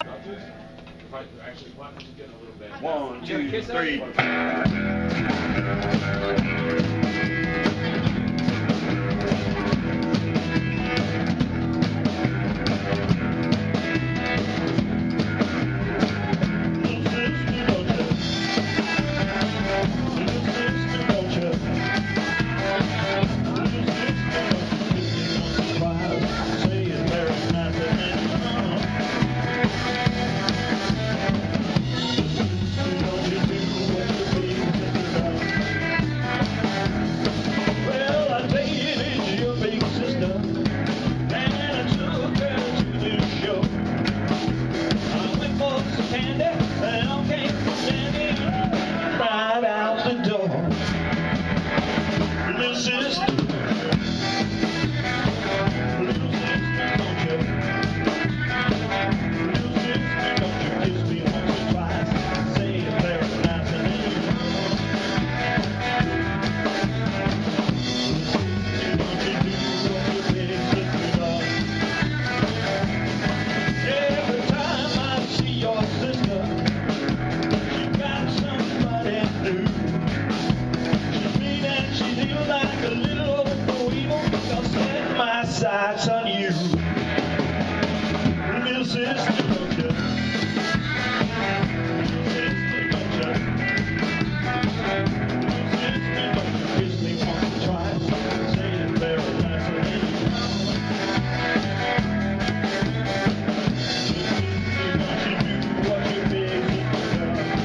Actually, Platinum's getting a little bad. 1, 2, 3. Sights on you, little sister, don't you? Little sister, don't you? Little sister, don't you kiss me once or twice? Say it very nice and then you little sister, don't you do what your big sister does?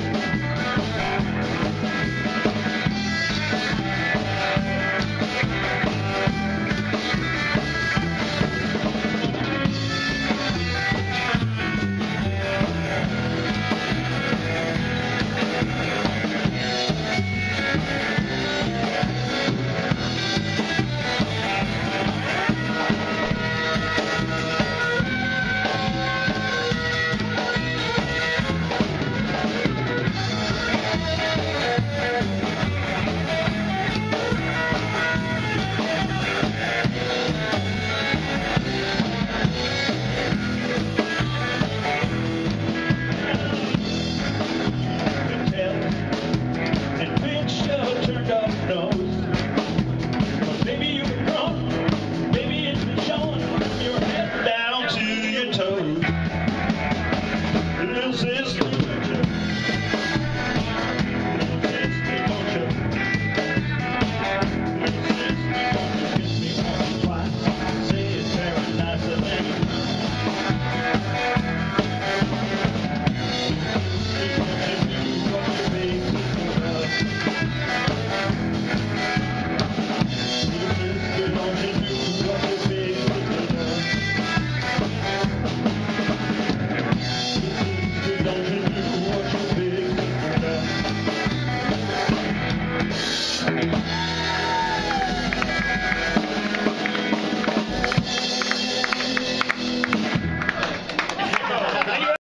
This is